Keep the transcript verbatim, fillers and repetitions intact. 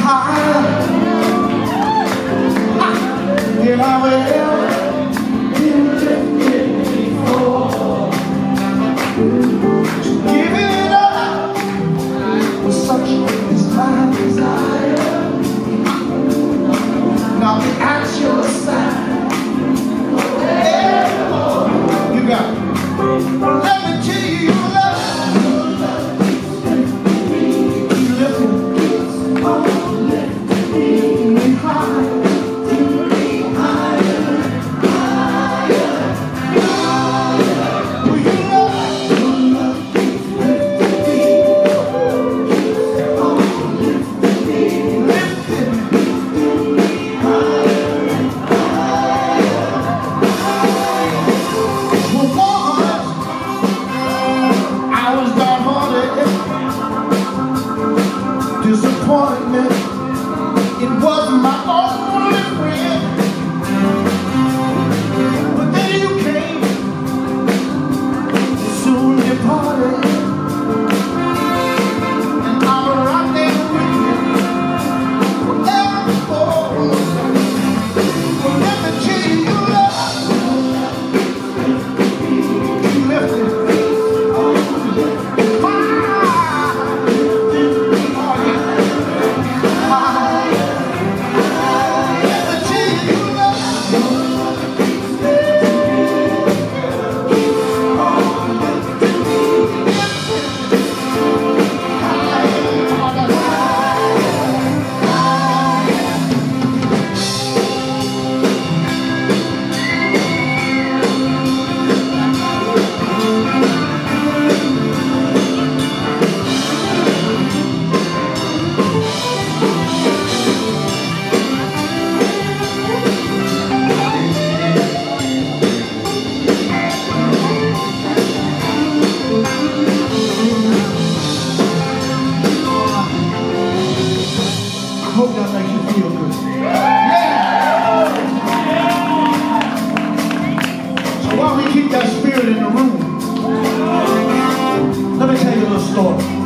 higher. If I will been lifted before, giving it up was such is my desire. Now be at your side. Yeah. You got it. Let me tell you your love. You lifted me high. Disappointment, it wasn't my only friend. But then you came, soon departed, and I'm right there with you forevermore. Let me tell you your love. You lifted I hope that makes you feel good. Yeah! So while we keep that spirit in the room, let me tell you a little story.